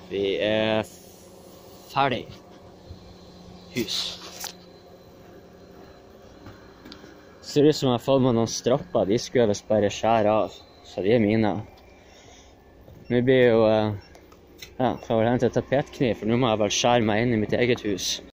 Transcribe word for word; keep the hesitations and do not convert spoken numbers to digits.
Vi er ferdig. Hus. Ser ut som jeg har fått med noen stropper. De skulle jeg visst bare skjære av. Så de er mine. Nå blir jo... Ja, får jeg vel hente tapetkniv, for nå må jeg vel skjære meg inn i mitt eget hus.